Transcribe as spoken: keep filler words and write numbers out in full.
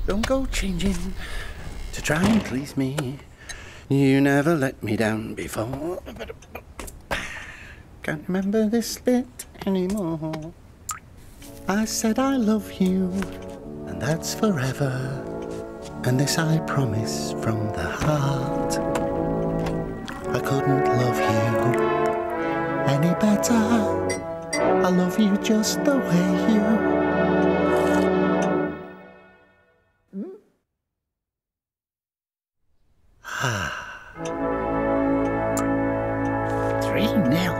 Don't go changing to try and please me. You never let me down before. Can't remember this bit anymore. I said I love you, and that's forever. And this I promise from the heart. I couldn't love you any better. I love you just the way you Ah. three nil.